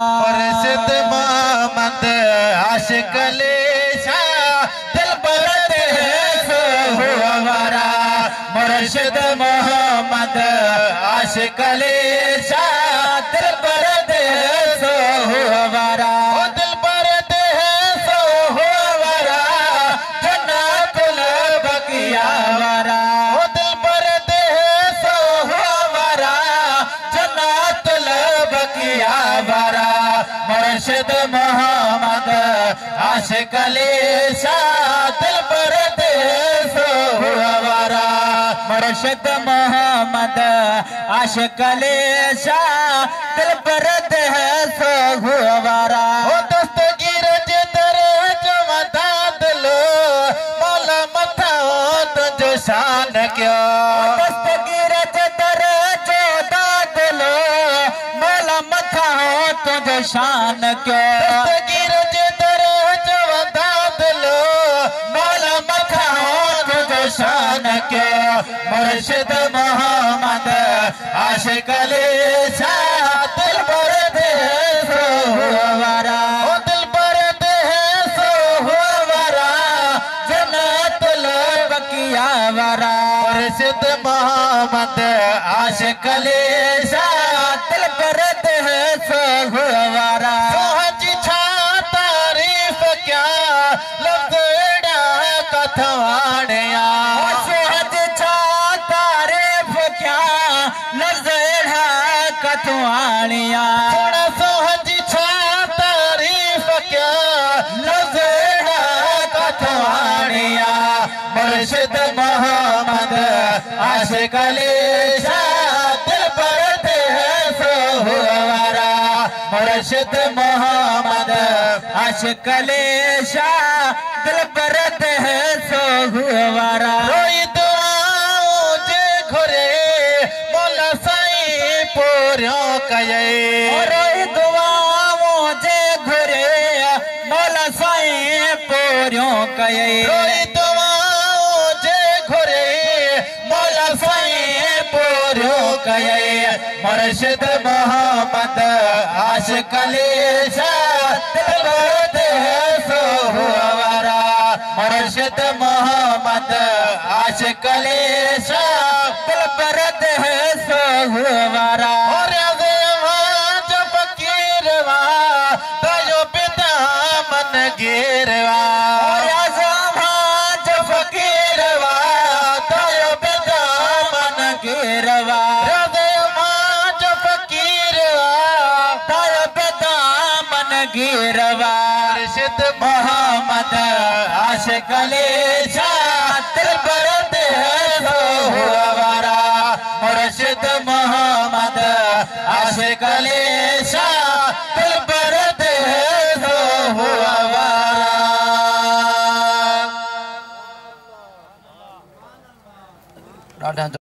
मुर्शिद मोहम्मद आशिक शाह दिल बरत है सो हमारा। मुर्शिद मोहम्मद आशिक शाह दिल बरत है सो हमारा। दिल बरत है सो हमारा जन्नतुल बकिया वारा। दिल बरत है सो हमारा जन्नतुल बकिया वारा। मुर्शिद मोहम्मद आशिक शाह दिल बरत है सो हमारा। मुर्शिद मोहम्मद आशिक शाह दिल बरत है सो हमारा। दस्तगीर जिधर जमदा दिलो मौला मथा हो तुझो शान क्यों। दस्तगीर जिधर जोदा दिलो मौला मथा हो तुझो शान क्यों। दस्तगीर जिधर जमदा दिलो मौला मथा हो तुझो शान क्यों। मुर्शिद मोहम्मद आशिक शाह दिल बरत है सो हमारा। दिल बरत है सो हमारा जन्नतुल बकिया वारा। मुर्शिद मोहम्मद आशिक शाह दिल बरत है सो हमारा। सोहजी छा तारीफ क्या लफ्ज़ एड़ा कथवाणिया। सोहजी छा तारीफ क्या लफ्ज़ एड़ा कथवाणिया। सोहजी छा तारीफ क्या लफ्ज़ एड़ा कथवाणिया। मुर्शिद मोहम्मद आशिक शाह दिल बरत है सो हमारा। मुर्शिद मोहम्मद आशिक शाह दिल बरत है सो हमारा। रोई दुआओं जे घुरे मौला साईं पूरियों कये। रोई दुआओं जे घुरे मौला साईं पूरियों कये। रोई दुआओं जे घुरे मौला साईं पूरियों कये। मुर्शिद मोहम्मद आशिक शाह दिल बरत है सो हमारा। मुर्शिद मोहम्मद आशिक शाह दिल बरत है सो हमारा। फकीरवा तयो पिता मन गिरवा। फकीरवा तयो पिता मन गिरवा। गिरवा। मुर्शिद मोहम्मद आशिक शाह दिल बरत है सो हमारा। मुर्शिद मोहम्मद आशिक शाह दिल बरत है सो हमारा।